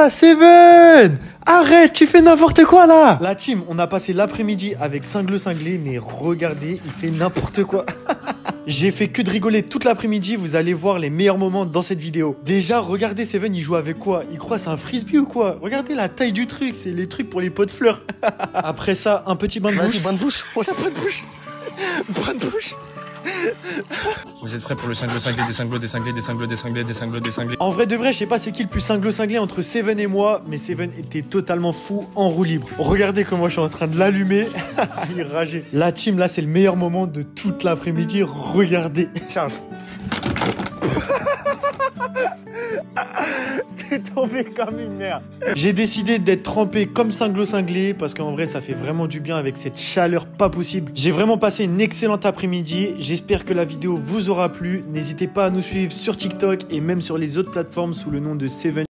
quoi, Seven? Arrête, tu fais n'importe quoi là. La team, on a passé l'après-midi avec Cinglé Cinglé, mais regardez, il fait n'importe quoi. J'ai fait que de rigoler toute l'après-midi, vous allez voir les meilleurs moments dans cette vidéo. Déjà, regardez Seven, il joue avec quoi? Il croit c'est un frisbee ou quoi? Regardez la taille du truc, c'est les trucs pour les pots de fleurs. Après ça, un petit bain de bouche. Vas-y, bain de bouche. Oh la bain de bouche. Bain de bouche. Vous êtes prêts pour le cinglé cinglé, des cinglos, des cinglés, des cinglos, des cinglés, des cinglos, des cinglés? En vrai de vrai, je sais pas c'est qui le plus cinglé entre Seven et moi, mais Seven était totalement fou en roue libre. Regardez comment je suis en train de l'allumer. Il rageait. La team, là, c'est le meilleur moment de toute l'après-midi. Regardez. Charge. T'es tombé comme une merde. J'ai décidé d'être trempé comme Cinglé Cinglé parce qu'en vrai ça fait vraiment du bien avec cette chaleur pas possible. J'ai vraiment passé une excellente après-midi. J'espère que la vidéo vous aura plu. N'hésitez pas à nous suivre sur TikTok et même sur les autres plateformes sous le nom de Seven.